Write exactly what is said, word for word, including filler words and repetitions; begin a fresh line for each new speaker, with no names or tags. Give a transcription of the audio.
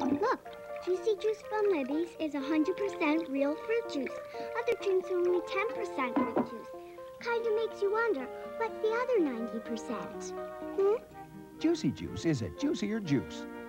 Look, Juicy Juice from Libby's is one hundred percent real fruit juice. Other drinks are only ten percent fruit juice. Kinda makes you wonder, what's the other ninety percent? Hmm?
Juicy Juice is a juicier juice.